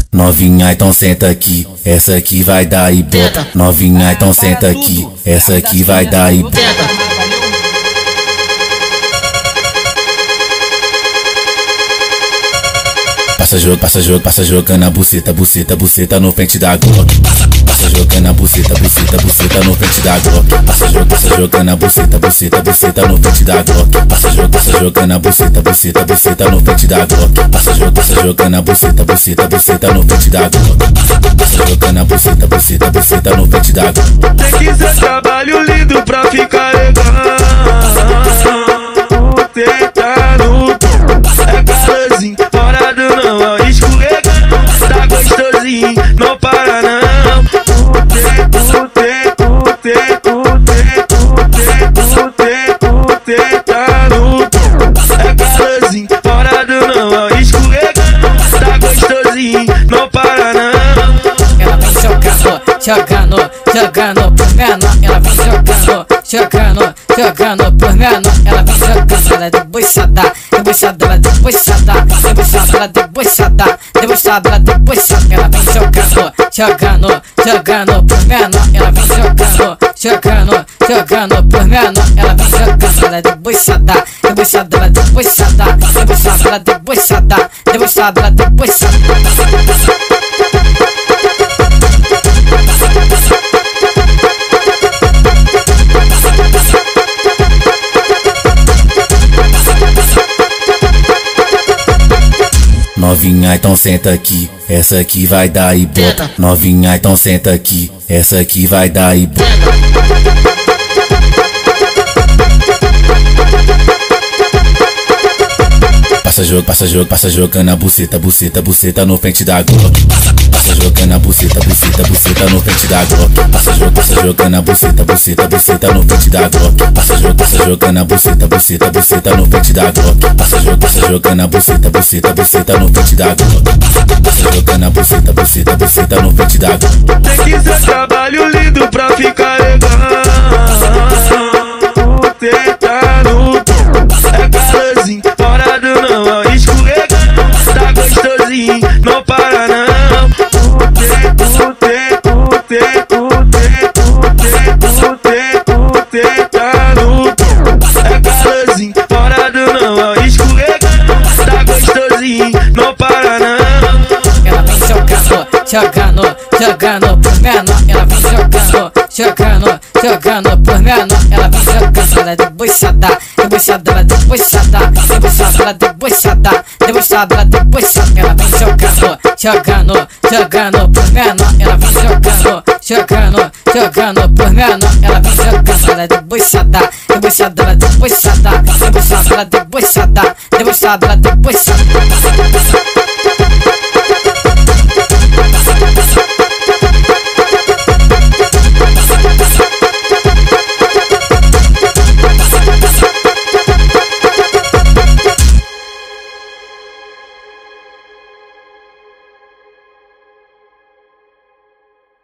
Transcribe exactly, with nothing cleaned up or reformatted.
Novinha, então senta aqui, essa aqui vai dar ibope. Novinha, então senta aqui, essa aqui vai dar ibope. Passa jogo, passa jogo, passa jogando a buceta, buceta, buceta no pente da Glock. Passa jogando a buceta, buceta, buceta no pente da Glock. Passa jogo, passa jogando a buceta, buceta, buceta no pente da Glock. Passa jogo, passa jogando a buceta, buceta, buceta no pente da Glock. Passa jogo, passa jogando a buceta, buceta, buceta no pente da Glock. Passa jogando a buceta, buceta, buceta no pente da Glock. Tem que ser trabalho lindo pra ficar legal. Tenta no é calorzinho, fora do não, escorregando, tá gostosinho, não para não. Tenta no é calorzinho, fora do não, escorregando, tá gostosinho, não para não. Ela vem jogando, jogando, jogando por menor. Ela vem jogando, jogando, jogando por menor. Ela vem jogando, ela é debochada, debochada, ela é debochada, debochada, ela é debochada, debochada, ela é debochada. Ela vem jogando, jogando, jogando por menor. Ela vem jogando, jogando, jogando por menor. Ela vem jogando, ela é debochada, debochada, ela é debochada, debochada, ela é debochada, debochada, ela é debochada. Novinha, então senta aqui, essa aqui vai dar ibope. Novinha, então senta aqui, essa aqui vai dar ibope. Passa jogo, passa jogo, passa jogando a buceta, buceta, buceta no pente da Glock. Passa jogando a buceta, buceta, buceta no pente da Glock. Passa jogo, passa jogando a buceta, buceta, buceta no pente da Glock. Passa jogo, passa jogando a buceta, buceta, buceta no pente da Glock. Passa jogo, passa jogando a buceta, buceta, buceta no pente da Glock. Passa jogando a buceta, buceta, buceta no pente da Glock. Tem que ser trabalho lindo pra ficar legal. Tenta no é calorzinho, fora do não, escorregando, tá gostosinho, não para não. Tenta no é calorzinho, fora do não, escorregando, tá gostosinho, não para não. Ela vem jogando, jogando, jogando por menor. Ela vem jogando, jogando, jogando por menor. Ela vem jogando, ela é debochada, debochada, ela é debochada, debochada, ela é debochada, debochada, ela é debochada. Ela vem jogando, jogando, jogando por menor. Ela vem jogando, jogando, jogando por menor. Ela vem jogando, ela é debochada, debochada, ela é debochada, debochada, ela é debochada, debochada, ela é debochada.